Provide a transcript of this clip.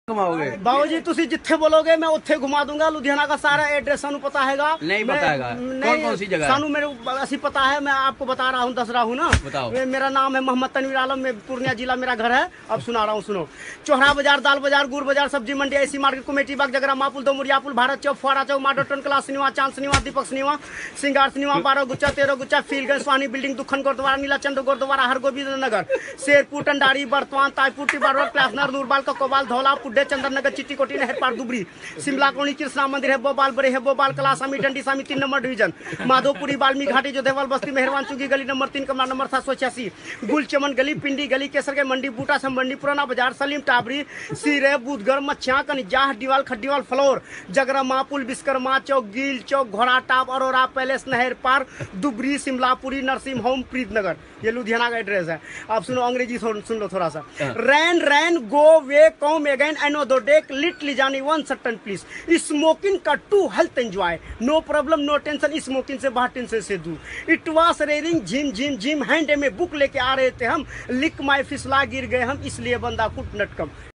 घुमाओगे बाबू जी तुसी जिथे बोलोगे मैं उत्थे घुमा दूंगा। लुधियाना का सारा एड्रेस सानू पता हैगा। नहीं पता हैगा? कौन सी जगह सानू मेरे ऐसी पता है, मैं आपको बता रहा हूँ, दस रहा हूँ ना। बताओ। मेरा नाम है मोहम्मद तनवीर आलम, मैं पूर्णिया जिला मेरा घर है। अब सुना रहा हूँ, सुनो। चौहरा बाजार, दाल बाजार, गुड़ बाजार, सब्जी मंडी, ऐसी मार्केट, कमेटी बाग, जगरा मापुल, दो मुरिया पुल, भारत चौक, फुआरा चौक, माडोटन class cinema, Chand cinema, Deepak cinema, Singar cinema, 12 गुच्चा, 13 गुच्चा, फीलगंज, स्वानी बिल्डिंग, दुखन गुरुद्वारा, नीलाचंद गुरुद्वारा, हरगोबिंद नगर, शेरपुर, टंडारी, बर्तमान, ताजपुर, टिब्बा रोड, क्लासनर, नूरबाल, ककोबाल, धौला, पुड्डे, चंदन नगर, चिट्टी कोटी, नहर पार, दुबरी, शिमला कॉलोनी, कृष्णा मंदिर है, बोबाल बड़े है, बोबाल कला, सामी डंडी, सामी 3 नंबर डिवीजन, माधोपुरी, बाल्मीकि घाटी, जो देवाल बस्ती, मेहरबान चुकी गली नंबर 3, कमरा नंबर 786, गुल चमन गली, पिंडी गली, केसर के मंडी, बूटा से मंडी, पुराना बाजार, सलीम टाबरी, सीरे, बुधगढ़, मच्छिया, कनिजाह, डीवाल, खड्डीवाल, फ्लोर, जगरा मापुल, विश्वकर्मा चौक, गील चौक, घोड़ा टाप, अरोरा पैलेस, नहर पार, दुबरी, शिमलापुरी, नरसिंह होम, प्रीतनगर। ये लुधियाना का एड्रेस है। आप सुनो, अंग्रेजी सुन लो थोड़ा सा। Rain rain go away come again another day little Johnny one सटन प्लीज स्मोकिंग का to health enjoy no problem no tension smoking से बाहर टेंशन से दूर इट वाज रेनिंग झिम झिम झिम हैंड में बुक लेके आ रहे थे हम लिक माई फिसला गिर गए हम इसलिए बंदा कुट नटकम।